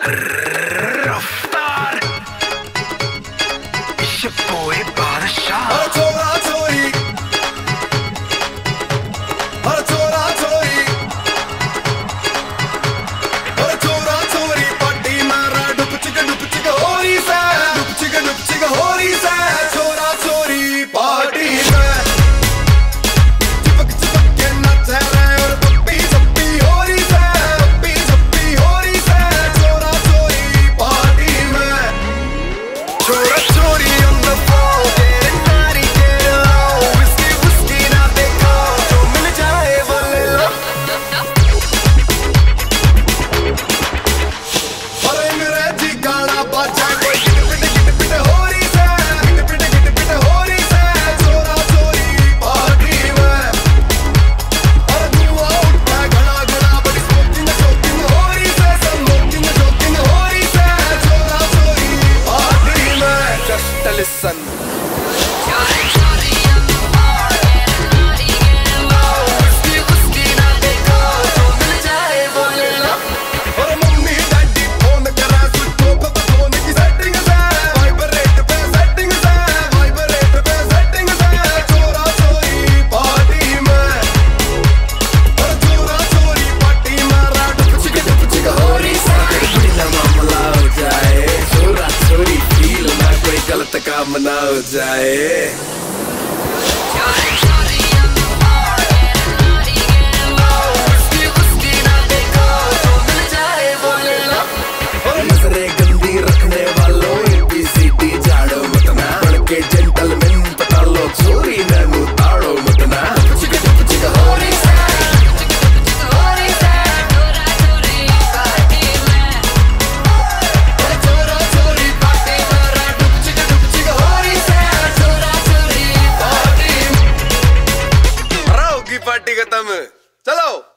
रफ्तार बोए बादशाह चोरा चोरी चोरा चोरी चोरा चोरी पट्टी मारा डुप चिक हो रही से डुप चिक हो रही से चोरा चोरी पार्टी में चिपक के नच रहे और पप्पी सप्पी हो रही से पप्पी हो रही से चोरा चोरी पार्टी में चोरा चोरी on the floor getting naughty get low whiskey ना देखो जो मिल जाए वो ले लो अरे मेरे जी गाना बजा कोई गिट हो रही से गिट हो रही से चोरा चोरी पार्टी में अरे धुआं उठता घड़ा बड़ी स्मोकिंग हो रही से स्मोकिंग हो रही से चोरा चोरी पार्टी में just listen whiskey ना देखो जो मिल जाए वो ले लो और मम्मी डैडी फोन करा स्विच ऑफ फोन की सेटिंग से वाइब्रेट पे सेटिंग से चोरा चोरी पार्टी में और चोरा चोरी पार्टी मारा डुप चिक हो रही से बिना मामला हो जाए चोरा चोरी फील ना कोई गलत काम ना हो जाए whiskey ना देखो जो मिल जाए वो ले लो नजरें गंदी रखने वालों ABCD झाड़ो मत ना बन के जेंटलमैन पता लो चोरी नैनू ताड़ो मत ना चिक हो रही से चोरा चोरी पार्टी में चोरा चोरी पार्टी मारा डुप चिक हो रही से चोरा चोरी पार्टी में होगी पार्टी खत्म चलो।